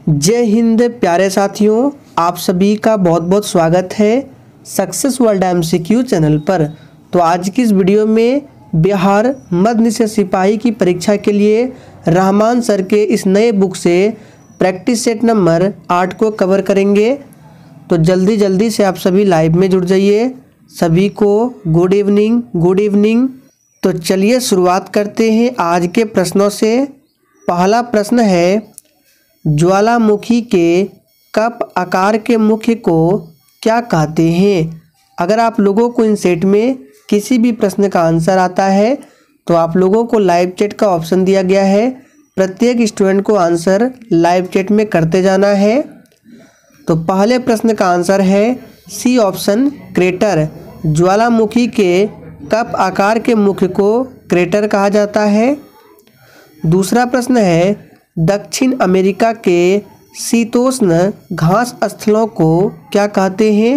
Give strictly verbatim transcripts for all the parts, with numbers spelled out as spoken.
जय हिंद प्यारे साथियों, आप सभी का बहुत बहुत स्वागत है सक्सेस वर्ल्ड एमसीक्यू चैनल पर। तो आज की इस वीडियो में बिहार मध्य निषेध सिपाही की परीक्षा के लिए रहमान सर के इस नए बुक से प्रैक्टिस सेट नंबर आठ को कवर करेंगे। तो जल्दी जल्दी से आप सभी लाइव में जुड़ जाइए। सभी को गुड इवनिंग गुड इवनिंग। तो चलिए शुरुआत करते हैं आज के प्रश्नों से। पहला प्रश्न है, ज्वालामुखी के कप आकार के मुख्य को क्या कहते हैं? अगर आप लोगों को इन सेट में किसी भी प्रश्न का आंसर आता है तो आप लोगों को लाइव चैट का ऑप्शन दिया गया है। प्रत्येक स्टूडेंट को आंसर लाइव चैट में करते जाना है। तो पहले प्रश्न का आंसर है सी ऑप्शन, क्रेटर। ज्वालामुखी के कप आकार के मुख्य को क्रेटर कहा जाता है। दूसरा प्रश्न है, दक्षिण अमेरिका के शीतोष्ण घास स्थलों को क्या कहते हैं?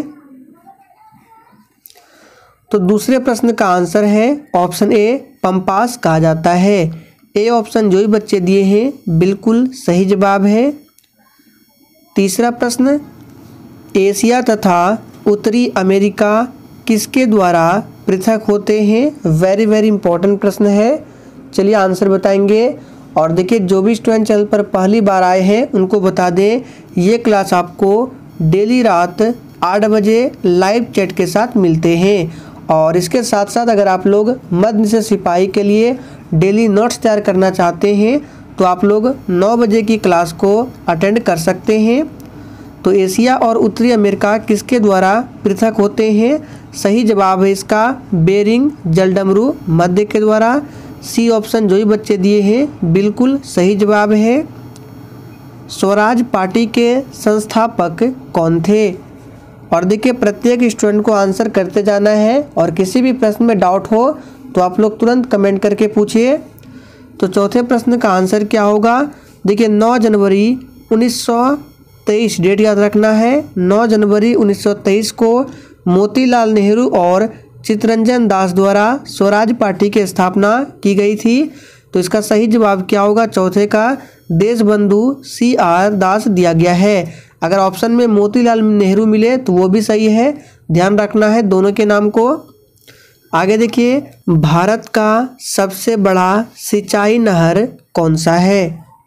तो दूसरे प्रश्न का आंसर है ऑप्शन ए, पंपास कहा जाता है। ए ऑप्शन जो भी बच्चे दिए हैं बिल्कुल सही जवाब है। तीसरा प्रश्न, एशिया तथा उत्तरी अमेरिका किसके द्वारा पृथक होते हैं? वेरी वेरी इंपॉर्टेंट प्रश्न है। चलिए आंसर बताएंगे। और देखिए, जो भी स्टूडेंट चैनल पर पहली बार आए हैं उनको बता दें, ये क्लास आपको डेली रात आठ बजे लाइव चैट के साथ मिलते हैं। और इसके साथ साथ अगर आप लोग मध्य निषेध सिपाही के लिए डेली नोट्स तैयार करना चाहते हैं तो आप लोग नौ बजे की क्लास को अटेंड कर सकते हैं। तो एशिया और उत्तरी अमेरिका किसके द्वारा पृथक होते हैं? सही जवाब है इसका बेरिंग जलडमरू मध्य के द्वारा। सी ऑप्शन जो ही बच्चे दिए हैं बिल्कुल सही जवाब है। स्वराज पार्टी के संस्थापक कौन थे? और देखिए, प्रत्येक स्टूडेंट को आंसर करते जाना है और किसी भी प्रश्न में डाउट हो तो आप लोग तुरंत कमेंट करके पूछिए। तो चौथे प्रश्न का आंसर क्या होगा? देखिए, नौ जनवरी उन्नीस सौ तेईस डेट याद रखना है। नौ जनवरी उन्नीस सौ तेईस को मोतीलाल नेहरू और चित्तरंजन दास द्वारा स्वराज पार्टी की स्थापना की गई थी। तो इसका सही जवाब क्या होगा? चौथे का देशबंधु सी आर दास दिया गया है। अगर ऑप्शन में मोतीलाल नेहरू मिले तो वो भी सही है, ध्यान रखना है दोनों के नाम को। आगे देखिए, भारत का सबसे बड़ा सिंचाई नहर कौन सा है?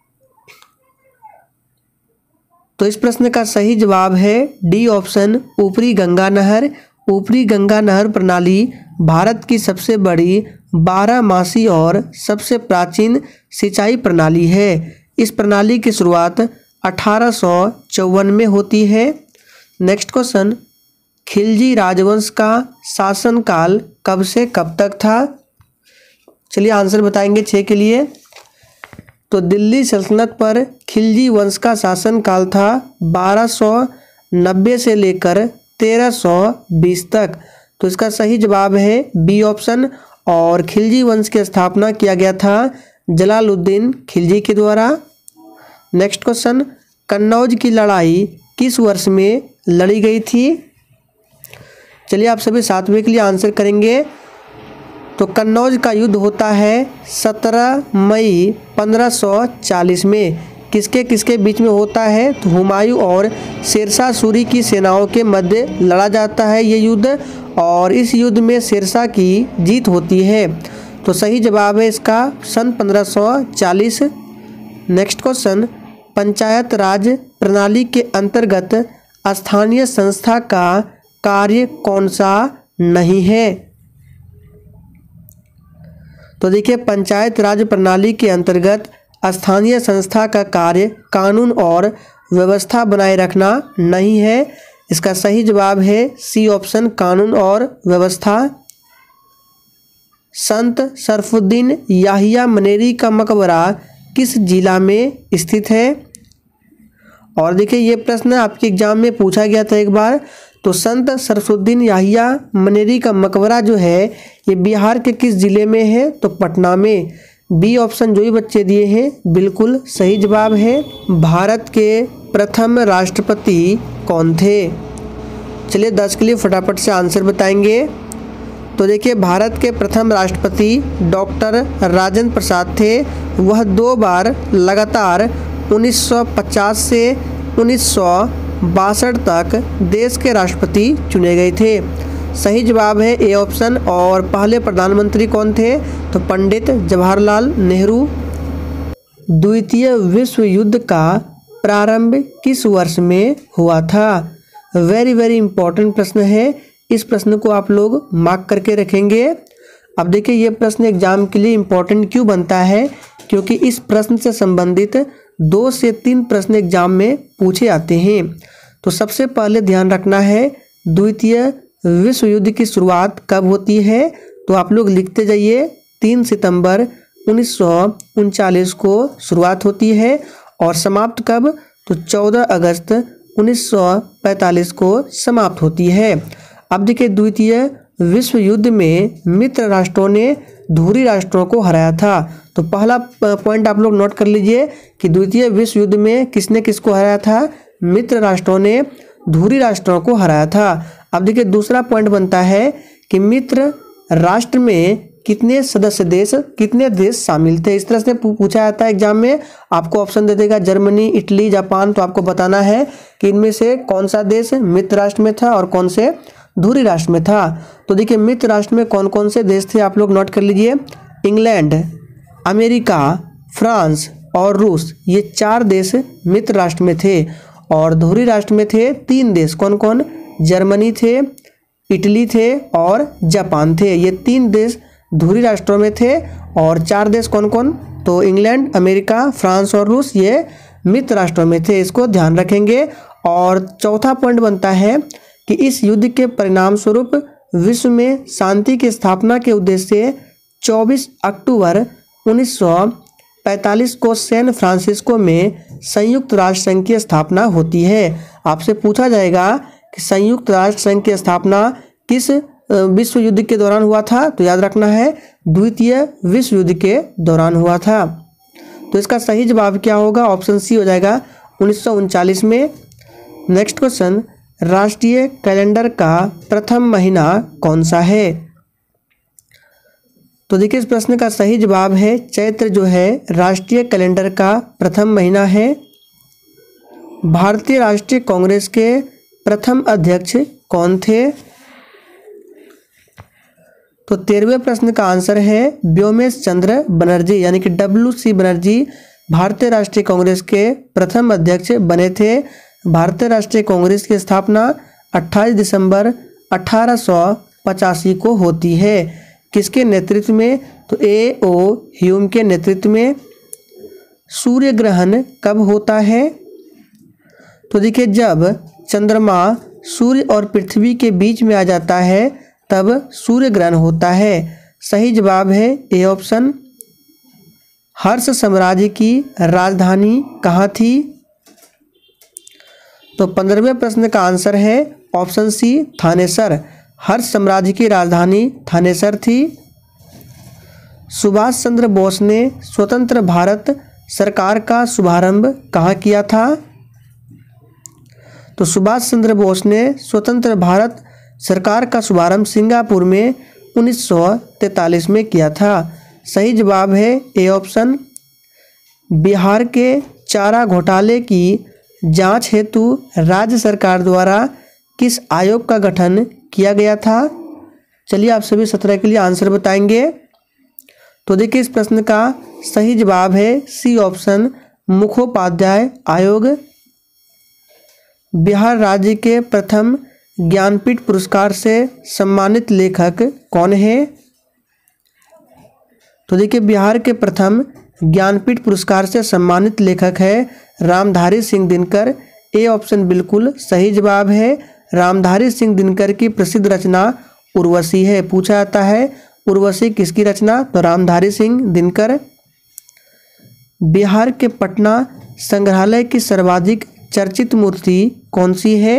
तो इस प्रश्न का सही जवाब है डी ऑप्शन, ऊपरी गंगा नहर। ऊपरी गंगा नहर प्रणाली भारत की सबसे बड़ी बारहमासी और सबसे प्राचीन सिंचाई प्रणाली है। इस प्रणाली की शुरुआत अठारह सौ चौवन में होती है। नेक्स्ट क्वेश्चन, खिलजी राजवंश का शासनकाल कब से कब तक था? चलिए आंसर बताएंगे छः के लिए। तो दिल्ली सल्तनत पर खिलजी वंश का शासनकाल था बारह सौ नब्बे से लेकर तेरह सौ बीस तक। तो इसका सही जवाब है बी ऑप्शन। और खिलजी वंश की स्थापना किया गया था जलालुद्दीन खिलजी के द्वारा। नेक्स्ट क्वेश्चन, कन्नौज की लड़ाई किस वर्ष में लड़ी गई थी? चलिए आप सभी सातवें के लिए आंसर करेंगे। तो कन्नौज का युद्ध होता है सत्रह मई पंद्रह सौ चालीस में। किसके किसके बीच में होता है? तो हुमायूं और शेरशाह सूरी की सेनाओं के मध्य लड़ा जाता है ये युद्ध। और इस युद्ध में शेरशाह की जीत होती है। तो सही जवाब है इसका सन पंद्रह सौ चालीस। नेक्स्ट क्वेश्चन, पंचायत राज प्रणाली के अंतर्गत स्थानीय संस्था का कार्य कौन सा नहीं है? तो देखिए, पंचायत राज प्रणाली के अंतर्गत स्थानीय संस्था का कार्य कानून और व्यवस्था बनाए रखना नहीं है। इसका सही जवाब है सी ऑप्शन, कानून और व्यवस्था। संत शरफुद्दीन याहिया मनेरी का मकबरा किस जिला में स्थित है? और देखिए, ये प्रश्न आपके एग्जाम में पूछा गया था एक बार। तो संत शरफुद्दीन याहिया मनेरी का मकबरा जो है ये बिहार के किस जिले में है? तो पटना में। बी ऑप्शन जो भी बच्चे दिए हैं बिल्कुल सही जवाब है। भारत के प्रथम राष्ट्रपति कौन थे? चलिए दस के लिए फटाफट से आंसर बताएंगे। तो देखिए, भारत के प्रथम राष्ट्रपति डॉक्टर राजेंद्र प्रसाद थे। वह दो बार लगातार उन्नीस सौ पचास से उन्नीस सौ बासठ तक देश के राष्ट्रपति चुने गए थे। सही जवाब है ए ऑप्शन। और पहले प्रधानमंत्री कौन थे? तो पंडित जवाहरलाल नेहरू। द्वितीय विश्व युद्ध का प्रारंभ किस वर्ष में हुआ था? वेरी वेरी इंपॉर्टेंट प्रश्न है। इस प्रश्न को आप लोग मार्क करके रखेंगे। अब देखिए ये प्रश्न एग्जाम के लिए इम्पोर्टेंट क्यों बनता है, क्योंकि इस प्रश्न से संबंधित दो से तीन प्रश्न एग्जाम में पूछे आते हैं। तो सबसे पहले ध्यान रखना है द्वितीय विश्व युद्ध की शुरुआत कब होती है? तो आप लोग लिखते जाइए तीन सितंबर उन्नीस सौ उनचालीस को शुरुआत होती है और समाप्त कब? तो चौदह अगस्त उन्नीस सौ पैंतालीस को समाप्त होती है। अब देखिए द्वितीय विश्व युद्ध में मित्र राष्ट्रों ने धुरी राष्ट्रों को हराया था। तो पहला पॉइंट आप लोग नोट कर लीजिए कि द्वितीय विश्व युद्ध में किसने किसको हराया था? मित्र राष्ट्रों ने धुरी राष्ट्रों को हराया था। अब देखिए दूसरा पॉइंट बनता है कि मित्र राष्ट्र में कितने सदस्य देश कितने देश शामिल थे? इस तरह से पूछा जाता है एग्जाम में। आपको ऑप्शन दे देगा जर्मनी, इटली, जापान। तो आपको बताना है कि इनमें से कौन सा देश मित्र राष्ट्र में था और कौन से धुरी राष्ट्र में था। तो देखिए मित्र राष्ट्र में कौन कौन से देश थे आप लोग नोट कर लीजिए। इंग्लैंड, अमेरिका, फ्रांस और रूस, ये चार देश मित्र राष्ट्र में थे। और धुरी राष्ट्र में थे तीन देश। कौन कौन? जर्मनी थे, इटली थे और जापान थे। ये तीन देश धुरी राष्ट्रों में थे। और चार देश कौन कौन? तो इंग्लैंड, अमेरिका, फ्रांस और रूस, ये मित्र राष्ट्रों में थे। इसको ध्यान रखेंगे। और चौथा पॉइंट बनता है कि इस युद्ध के परिणाम स्वरूप विश्व में शांति की स्थापना के उद्देश्य से चौबीस अक्टूबर उन्नीस सौ पैंतालीस को सैन फ्रांसिस्को में संयुक्त राष्ट्र संघ की स्थापना होती है। आपसे पूछा जाएगा कि संयुक्त राष्ट्र संघ की स्थापना किस विश्व युद्ध के दौरान हुआ था? तो याद रखना है द्वितीय विश्व युद्ध के दौरान हुआ था। तो इसका सही जवाब क्या होगा? ऑप्शन सी हो जाएगा उन्नीस सौ उनचालीस में। नेक्स्ट क्वेश्चन, राष्ट्रीय कैलेंडर का प्रथम महीना कौन सा है? तो देखिए इस प्रश्न का सही जवाब है चैत्र जो है राष्ट्रीय कैलेंडर का प्रथम महीना है। भारतीय राष्ट्रीय कांग्रेस के प्रथम अध्यक्ष कौन थे? तो तेरहवें प्रश्न का आंसर है व्योमेश चंद्र बनर्जी, यानी कि डब्ल्यू सी बनर्जी भारतीय राष्ट्रीय कांग्रेस के प्रथम अध्यक्ष बने थे। भारतीय राष्ट्रीय कांग्रेस की स्थापना अट्ठाईस दिसंबर अठारह सौ पचासी को होती है। किसके नेतृत्व में? तो ए ओ ह्यूम के नेतृत्व में। सूर्य ग्रहण कब होता है? तो देखिए जब चंद्रमा सूर्य और पृथ्वी के बीच में आ जाता है तब सूर्य ग्रहण होता है। सही जवाब है ए ऑप्शन। हर्ष साम्राज्य की राजधानी कहाँ थी? तो पंद्रहवें प्रश्न का आंसर है ऑप्शन सी थानेसर। हर्ष साम्राज्य की राजधानी थानेसर थी। सुभाष चंद्र बोस ने स्वतंत्र भारत सरकार का शुभारंभ कहाँ किया था? तो सुभाष चंद्र बोस ने स्वतंत्र भारत सरकार का शुभारंभ सिंगापुर में उन्नीस सौ तैंतालीस में किया था। सही जवाब है ए ऑप्शन। बिहार के चारा घोटाले की जांच हेतु राज्य सरकार द्वारा किस आयोग का गठन किया गया था? चलिए आप सभी सत्रह के लिए आंसर बताएंगे। तो देखिए इस प्रश्न का सही जवाब है सी ऑप्शन, मुखोपाध्याय आयोग। बिहार राज्य के प्रथम ज्ञानपीठ पुरस्कार से सम्मानित लेखक कौन है? तो देखिए बिहार के प्रथम ज्ञानपीठ पुरस्कार से सम्मानित लेखक है रामधारी सिंह दिनकर। ए ऑप्शन बिल्कुल सही जवाब है। रामधारी सिंह दिनकर की प्रसिद्ध रचना उर्वशी है। पूछा जाता है उर्वशी किसकी रचना? तो रामधारी सिंह दिनकर। बिहार के पटना संग्रहालय की सर्वाधिक चर्चित मूर्ति कौन सी है?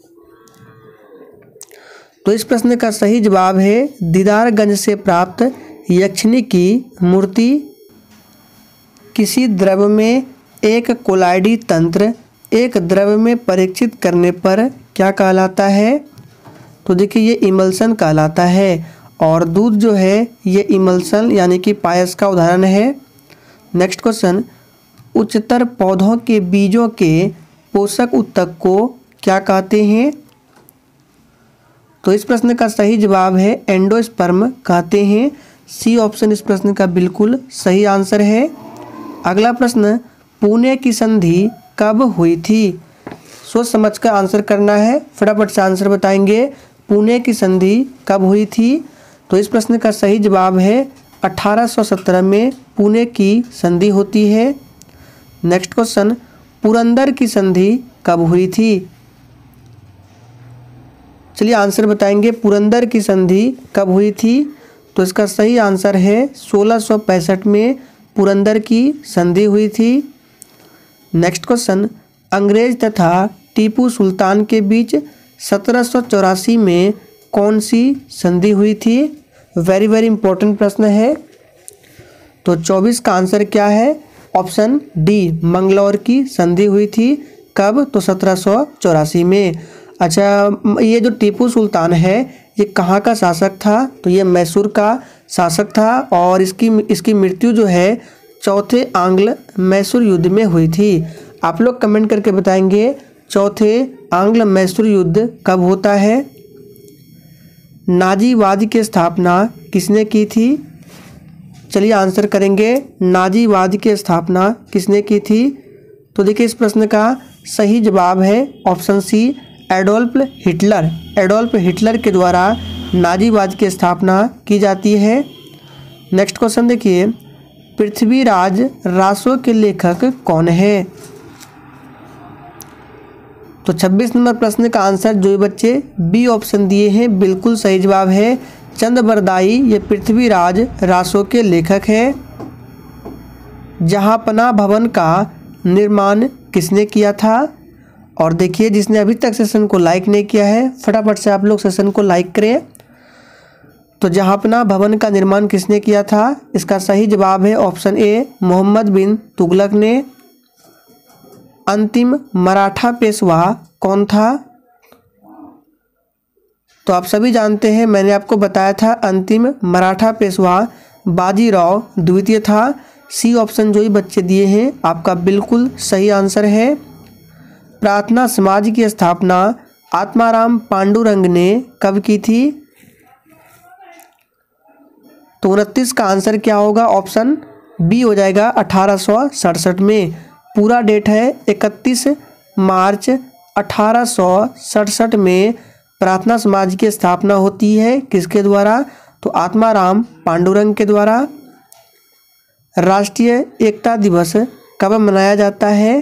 तो इस प्रश्न का सही जवाब है दीदारगंज से प्राप्त यक्षिणी की मूर्ति। किसी द्रव्य में एक कोलाइडी तंत्र एक द्रव्य में परीक्षित करने पर क्या कहलाता है? तो देखिए ये इमल्सन कहलाता है। और दूध जो है ये इमल्सन यानी कि पायस का उदाहरण है। नेक्स्ट क्वेश्चन, उच्चतर पौधों के बीजों के पोषक ऊतक को क्या कहते हैं? तो इस प्रश्न का सही जवाब है एंडोस्पर्म कहते हैं। सी ऑप्शन इस प्रश्न का बिल्कुल सही आंसर है। अगला प्रश्न, पुणे की संधि कब हुई थी? सोच समझ कर आंसर करना है, फटाफट से आंसर बताएंगे। पुणे की संधि कब हुई थी? तो इस प्रश्न का सही जवाब है अठारह सौ सत्रह में पुणे की संधि होती है। नेक्स्ट क्वेश्चन, पुरंदर की संधि कब हुई थी? चलिए आंसर बताएंगे, पुरंदर की संधि कब हुई थी? तो इसका सही आंसर है सोलह सौ पैंसठ में पुरंदर की संधि हुई थी। नेक्स्ट क्वेश्चन, अंग्रेज तथा टीपू सुल्तान के बीच सत्रह सौ चौरासी में कौन सी संधि हुई थी? वेरी वेरी इंपॉर्टेंट प्रश्न है। तो चौबीस का आंसर क्या है? ऑप्शन डी, मंगलौर की संधि हुई थी। कब? तो सत्रह सौ चौरासी में। अच्छा, ये जो टीपू सुल्तान है ये कहाँ का शासक था? तो ये मैसूर का शासक था और इसकी इसकी मृत्यु जो है चौथे आंग्ल मैसूर युद्ध में हुई थी। आप लोग कमेंट करके बताएंगे चौथे आंग्ल मैसूर युद्ध कब होता है? नाजीवाद की स्थापना किसने की थी? चलिए आंसर करेंगे, नाजीवाद की स्थापना किसने की थी? तो देखिए इस प्रश्न का सही जवाब है option C, Adolf Hitler. Adolf Hitler के द्वारा नाजीवाद की स्थापना की जाती है। नेक्स्ट क्वेश्चन देखिए, पृथ्वीराज रासो के लेखक कौन है? तो छब्बीस नंबर प्रश्न का आंसर जो बच्चे बी ऑप्शन दिए हैं बिल्कुल सही जवाब है, चंद्रबरदाई। ये पृथ्वीराज रासो के लेखक है। जहांपना भवन का निर्माण किसने किया था? और देखिए जिसने अभी तक सेशन को लाइक नहीं किया है फटाफट से आप लोग सेशन को लाइक करें। तो जहांपना भवन का निर्माण किसने किया था? इसका सही जवाब है ऑप्शन ए, मोहम्मद बिन तुगलक ने। अंतिम मराठा पेशवा कौन था? तो आप सभी जानते हैं, मैंने आपको बताया था अंतिम मराठा पेशवा बाजीराव द्वितीय था। सी ऑप्शन जो ही बच्चे दिए हैं आपका बिल्कुल सही आंसर है। प्रार्थना समाज की स्थापना आत्माराम पांडुरंग ने कब की थी? तो उनतीस का आंसर क्या होगा? ऑप्शन बी हो जाएगा, अठारह सौ सड़सठ में। पूरा डेट है इकतीस मार्च अठारह सौ सड़सठ में प्रार्थना समाज की स्थापना होती है। किसके द्वारा? तो आत्माराम पांडुरंग के द्वारा। राष्ट्रीय एकता दिवस कब मनाया जाता है?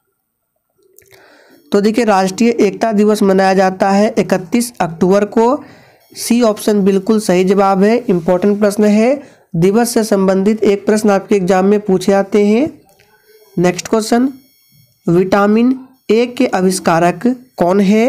तो देखिए राष्ट्रीय एकता दिवस मनाया जाता है इकतीस अक्टूबर को। सी ऑप्शन बिल्कुल सही जवाब है, इंपॉर्टेंट प्रश्न है। दिवस से संबंधित एक प्रश्न आपके एग्जाम में पूछे जाते हैं। नेक्स्ट क्वेश्चन, विटामिन ए के आविष्कारक कौन है?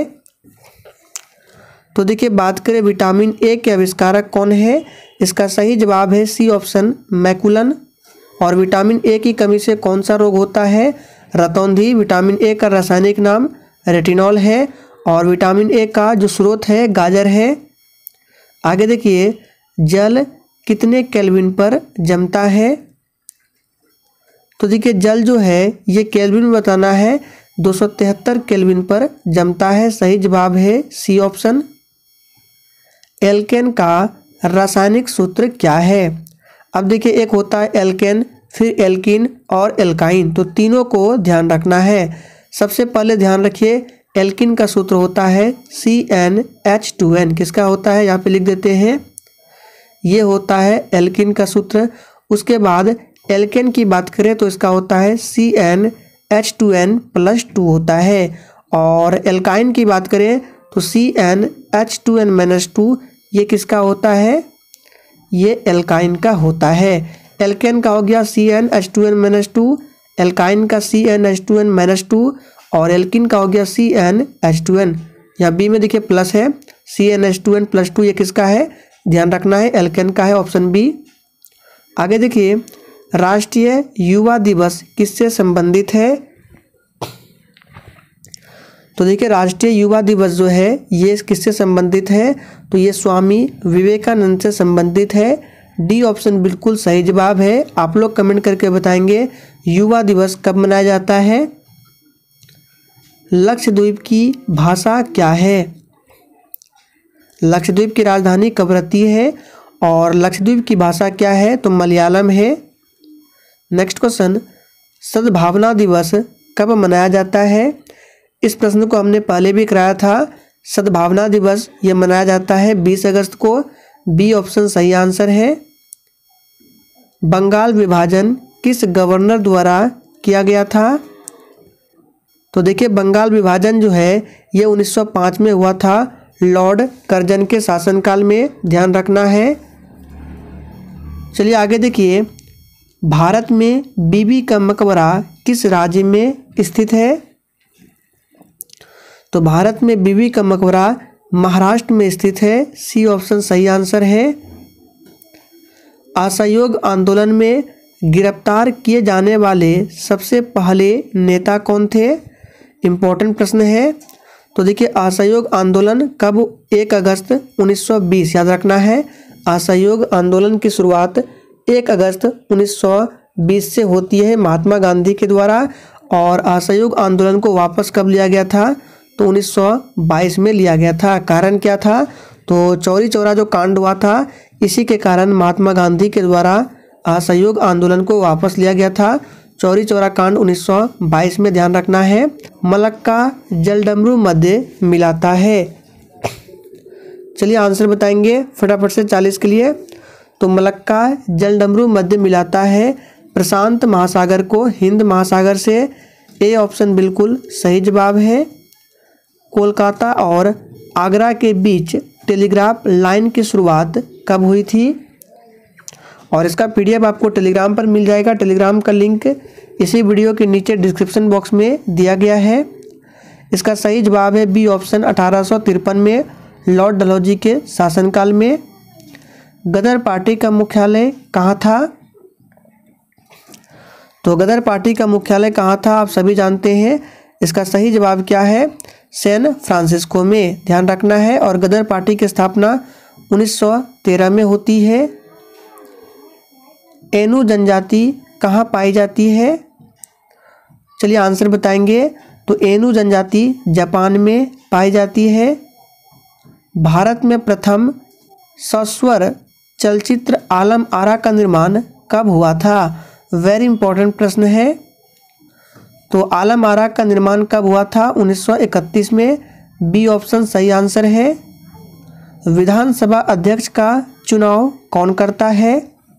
तो देखिए बात करें विटामिन ए के आविष्कारक कौन है, इसका सही जवाब है सी ऑप्शन, मैकुलन। और विटामिन ए की कमी से कौन सा रोग होता है? रतौंधी। विटामिन ए का रासायनिक नाम रेटिनॉल है और विटामिन ए का जो स्रोत है गाजर है। आगे देखिए, जल कितने केल्विन पर जमता है? तो देखिए जल जो है ये केल्विन में बताना है, दो सौ तिहत्तर केल्विन पर जमता है। सही जवाब है सी ऑप्शन। एल्केन का रासायनिक सूत्र क्या है? अब देखिए एक होता है एल्केन, फिर एल्कीन और एल्काइन, तो तीनों को ध्यान रखना है। सबसे पहले ध्यान रखिए एल्कीन का सूत्र होता है C N H two N. किसका होता है? यहाँ पे लिख देते हैं, ये होता है एल्कीन का सूत्र। उसके बाद एल्केन की बात करें तो इसका होता है C N H two N plus two होता है। और एल्काइन की बात करें तो C N H two N minus two, ये किसका होता है? ये एल्काइन का होता है। एल्केन का हो गया C N H two N minus two, alkyne का C N H two N minus two और एल्किन का हो गया C N H two N. यहाँ बी में देखिए प्लस है, C N H two N plus two, ये किसका है? ध्यान रखना है एल्केन का है, ऑप्शन बी। आगे देखिए, राष्ट्रीय युवा दिवस किससे संबंधित है? तो देखिए राष्ट्रीय युवा दिवस जो है ये किससे संबंधित है? तो ये स्वामी विवेकानंद से संबंधित है। डी ऑप्शन बिल्कुल सही जवाब है। आप लोग कमेंट करके बताएंगे युवा दिवस कब मनाया जाता है? लक्षद्वीप की भाषा क्या है? लक्षद्वीप की राजधानी कवरत्ती है और लक्षद्वीप की भाषा क्या है? तो मलयालम है। नेक्स्ट क्वेश्चन, सद्भावना दिवस कब मनाया जाता है? इस प्रश्न को हमने पहले भी कराया था। सद्भावना दिवस ये मनाया जाता है बीस अगस्त को। बी ऑप्शन सही आंसर है। बंगाल विभाजन किस गवर्नर द्वारा किया गया था? तो देखिए, बंगाल विभाजन जो है ये उन्नीस सौ पाँच में हुआ था, लॉर्ड कर्जन के शासनकाल में, ध्यान रखना है। चलिए आगे देखिए, भारत में बीबी का मकबरा किस राज्य में स्थित है? तो भारत में बीबी का मकबरा महाराष्ट्र में स्थित है। सी ऑप्शन सही आंसर है। असहयोग आंदोलन में गिरफ्तार किए जाने वाले सबसे पहले नेता कौन थे? इम्पोर्टेंट प्रश्न है। तो देखिए, असहयोग आंदोलन कब? एक अगस्त उन्नीस सौ बीस, याद रखना है। असहयोग आंदोलन की शुरुआत एक अगस्त उन्नीस सौ बीस से होती है महात्मा गांधी के द्वारा, और असहयोग आंदोलन को वापस कब लिया गया था? तो उन्नीस सौ बाईस में लिया गया था। कारण क्या था? तो चौरी चौरा जो कांड हुआ था, इसी के कारण महात्मा गांधी के द्वारा असहयोग आंदोलन को वापस लिया गया था। चौरी चौरा कांड उन्नीस सौ बाईस में, ध्यान रखना है। मलक्का जलडमरू मध्य मिलाता है। चलिए आंसर बताएंगे फटाफट से चालीस के लिए। तो मलक्का जलडमरू मध्य मिलाता है प्रशांत महासागर को हिंद महासागर से। ए ऑप्शन बिल्कुल सही जवाब है। कोलकाता और आगरा के बीच टेलीग्राफ लाइन की शुरुआत कब हुई थी? और इसका पीडीएफ आपको टेलीग्राम पर मिल जाएगा। टेलीग्राम का लिंक इसी वीडियो के नीचे डिस्क्रिप्शन बॉक्स में दिया गया है। इसका सही जवाब है बी ऑप्शन अठारह सौ तिरपन में, लॉर्ड डलहौजी के शासनकाल में। गदर पार्टी का मुख्यालय कहाँ था? तो गदर पार्टी का मुख्यालय कहाँ था? आप सभी जानते हैं। इसका सही जवाब क्या है? सैन फ्रांसिस्को में, ध्यान रखना है। और गदर पार्टी की स्थापना उन्नीस सौ तेरह में होती है। एनु जनजाति कहाँ पाई जाती है? चलिए आंसर बताएंगे। तो एनु जनजाति जापान में पाई जाती है। भारत में प्रथम सस्वर चलचित्र आलम आरा का निर्माण कब हुआ था? वेरी इंपॉर्टेंट प्रश्न है। तो आलम आरा का निर्माण कब हुआ था? उन्नीस सौ इकतीस में। बी ऑप्शन सही आंसर है। विधानसभा अध्यक्ष का चुनाव कौन करता है?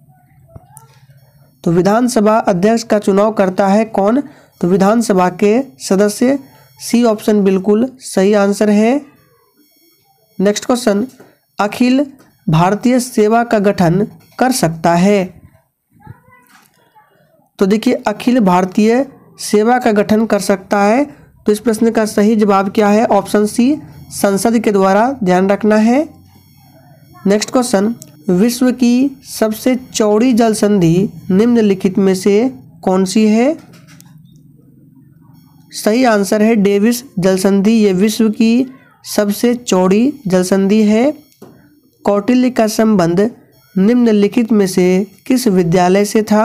तो विधानसभा अध्यक्ष का चुनाव करता है कौन? तो विधानसभा के सदस्य। सी ऑप्शन बिल्कुल सही आंसर है। नेक्स्ट क्वेश्चन, अखिल भारतीय सेवा का गठन कर सकता है? तो देखिए, अखिल भारतीय सेवा का गठन कर सकता है। तो इस प्रश्न का सही जवाब क्या है? ऑप्शन सी, संसद के द्वारा, ध्यान रखना है। नेक्स्ट क्वेश्चन, विश्व की सबसे चौड़ी जल संधि निम्नलिखित में से कौन सी है? सही आंसर है डेविस जल संधि। ये विश्व की सबसे चौड़ी जल संधि है। कौटिल्य का संबंध निम्नलिखित में से किस विद्यालय से था?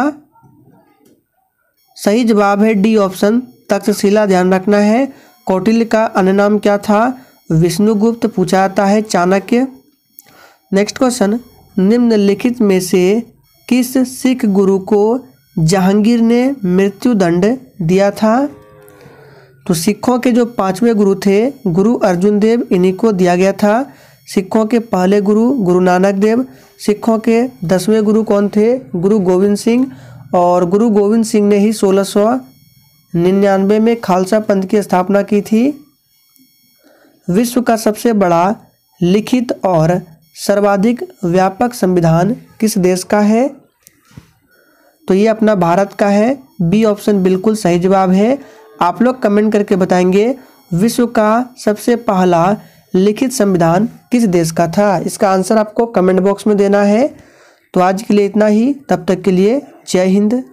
सही जवाब है डी ऑप्शन, तक्षशिला, ध्यान रखना है। कौटिल्य का अन्य नाम क्या था? विष्णुगुप्त पूछा जाता है, चाणक्य। नेक्स्ट क्वेश्चन, निम्नलिखित में से किस सिख गुरु को जहांगीर ने मृत्युदंड दिया था? तो सिखों के जो पांचवें गुरु थे गुरु अर्जुन देव, इन्हीं को दिया गया था। सिखों के पहले गुरु गुरु नानक देव। सिखों के दसवें गुरु कौन थे? गुरु गोविंद सिंह। और गुरु गोविंद सिंह ने ही सोलह सौ निन्यानवे में खालसा पंथ की स्थापना की थी। विश्व का सबसे बड़ा लिखित और सर्वाधिक व्यापक संविधान किस देश का है? तो ये अपना भारत का है। बी ऑप्शन बिल्कुल सही जवाब है। आप लोग कमेंट करके बताएंगे विश्व का सबसे पहला लिखित संविधान किस देश का था। इसका आंसर आपको कमेंट बॉक्स में देना है। तो आज के लिए इतना ही, तब तक के लिए जय हिंद।